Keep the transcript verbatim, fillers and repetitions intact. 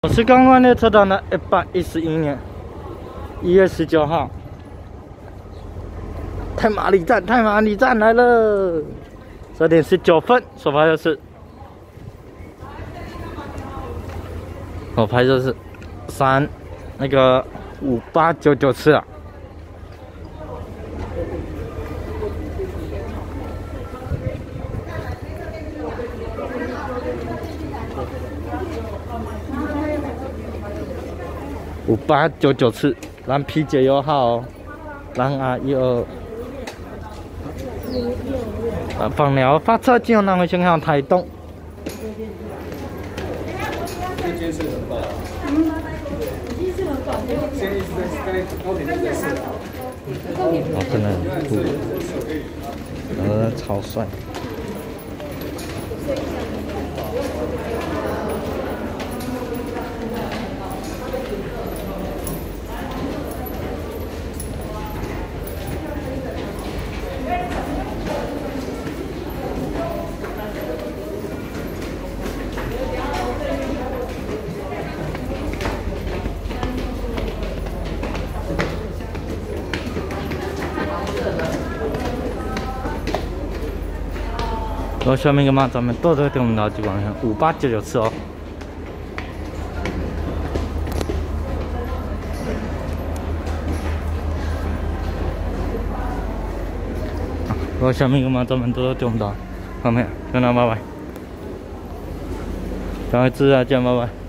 我是刚刚列车长的一百一十一年一月十九号，太马里站，太马里站来了，十点十九分，首发就是我拍就是三那个五八九九次啊。 五八九九次，蓝皮解忧号，蓝 R 一二。啊，放鸟发车进入南回旋向台东。 这间是很饱。嗯，已经是很饱。现在一直在在高铁在试。 哦，真的很酷，呃，超帅。 我下面个嘛，咱们多这个我们老几光向五八九九次哦。我下面个嘛，咱们多这我们到，后面，跟他拜拜，赶快吃啊，见拜拜。